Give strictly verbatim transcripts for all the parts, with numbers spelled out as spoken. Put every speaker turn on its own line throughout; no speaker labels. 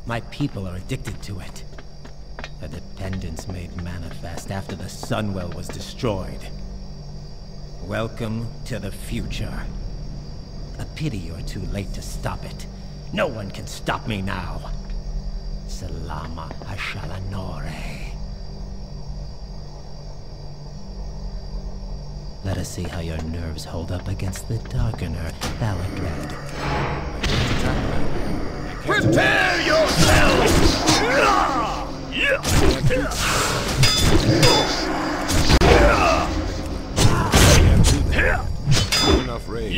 My people are addicted to it. A dependence made manifest after the Sunwell was destroyed. Welcome to the future. A pity you're too late to stop it. No one can stop me now. Salama Ashalanore. Let us see how your nerves hold up against the Darkener, Valadred.
Prepare yourselves!
Enough rage.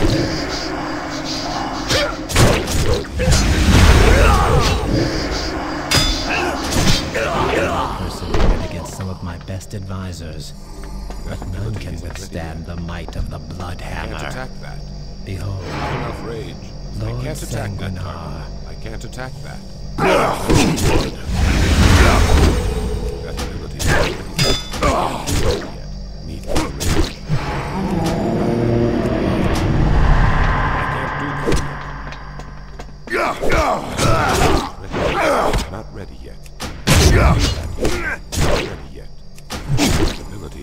Persevered against some of my best advisors, but none can withstand the might of the Blood Hammer.
I can't attack that.
Behold,
Not enough rage.
Lord
I can't attack that.
Sanguinar.
I can't attack that. That ability. Need more rage. I can't do that. Not ready yet. Not ready yet. That ability.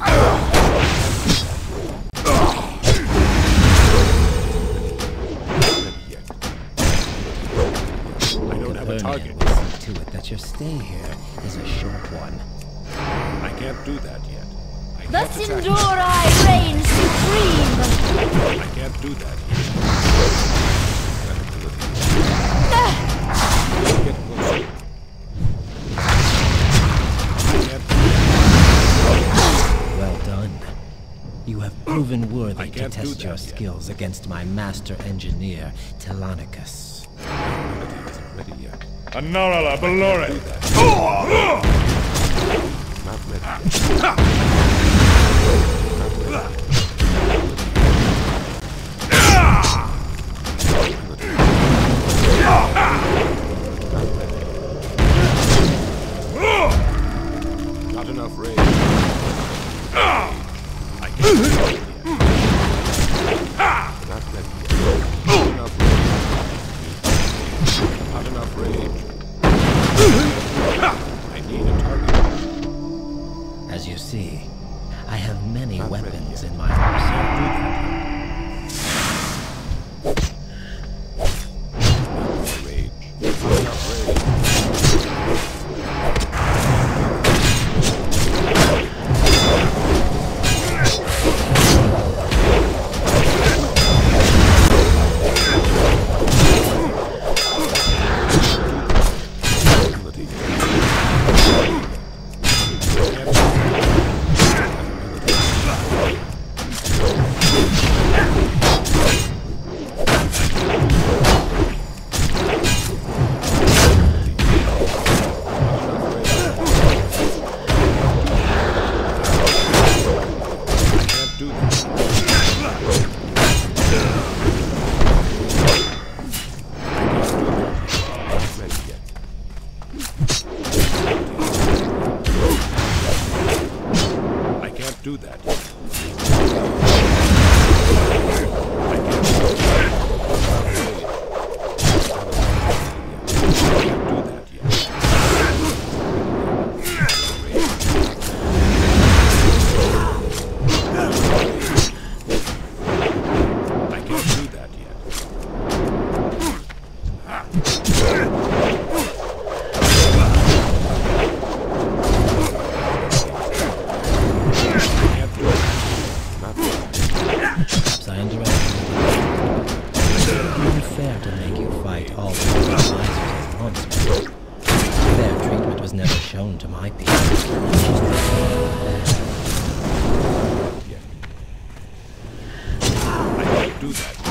Target. Will see to it that your stay here is a short one.
I can't do that yet. I can't
Thus
attack
endure I reign supreme!
I can't do that yet. That ability. Get closer. I can't do that.
Well done. You have proven
I
worthy to
can't do
test
that
your
yet.
skills against my master engineer, Telonicus.
That ability isn't ready yet.
Anarala Balore!
Not ready yet. Not enough rage. I can't do that yet. Not ready yet. Not enough rage. Not enough rage. I need a target.
As you see, I have many
Not ready
weapons
yet.
in my arsenal.
Rage. Not enough rage. Do that.
Shown to my people.
I can't do that.